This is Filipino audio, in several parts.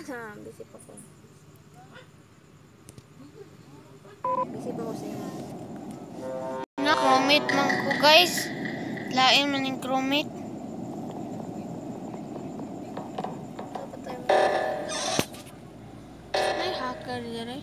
Busy pa ko. Busy pa ko sa inyo. Na-chromate man ko, guys. Lain man yung chromate. Ay, hacker dyan eh.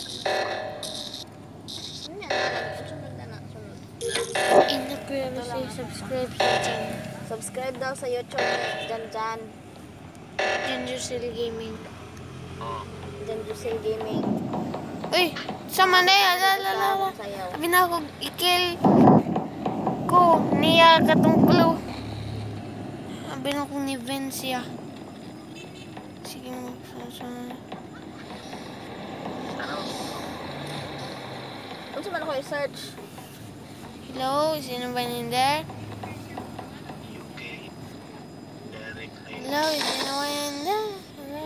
Inaprivacy, subscribe sa channel. Subscribe daw sa YouTube Jan Gendercell Gaming. Gendercell Gaming. Uy, sama na yan. Lala. Sayaw. Sabi na ako, ikil ko niya katungklo. Sabi na akong ni Vencia. Sige mo. Ano sa man ako i-search? Hello, is anyone in there? Hello, is anyone in there? Hello.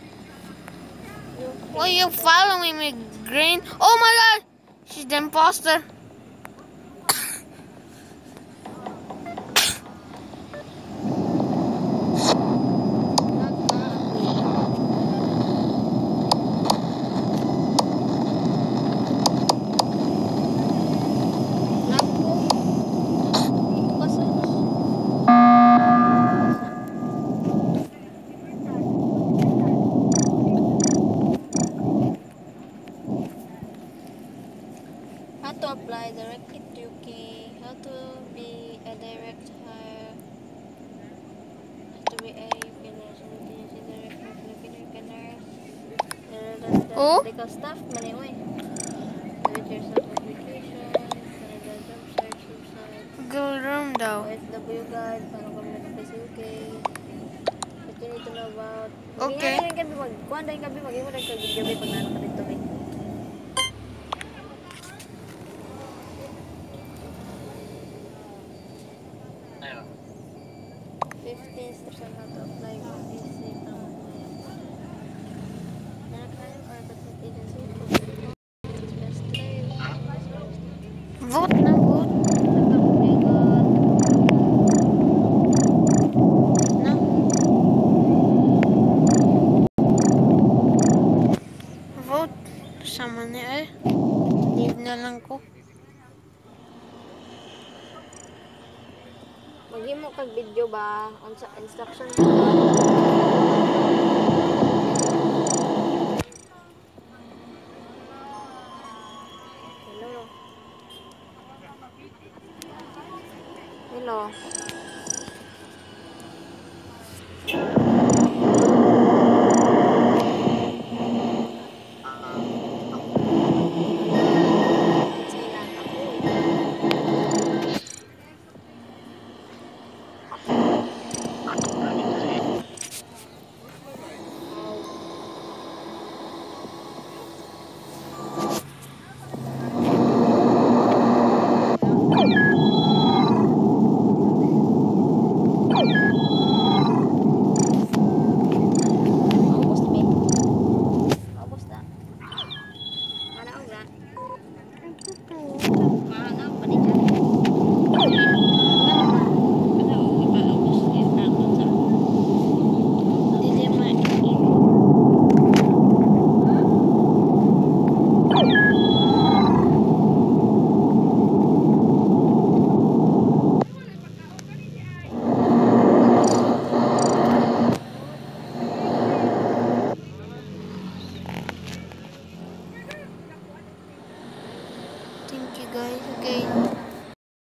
Why are you following me, Green? Oh my god! She's the imposter. How to apply direct hit UK? How to be a direct hire? How to be a Filipino direct Filipino nurse? Oh? Medical staff, mani oy. Edit yourself application. Canada job search website. Google room daw. OFW guide. Paano kami nag-apply sa UK? What you need to know about? Okay. Kuhan rin kami mag-iwan rin kag-video pag nanon ka dito. 15 steps on how to apply for PC or government agency. Best live. Vote na vote. Na. Vote. Sama niya eh. Leave na lang ko. Maghimo kag video ba unsa instruction Hello. Hello. Thank you guys again.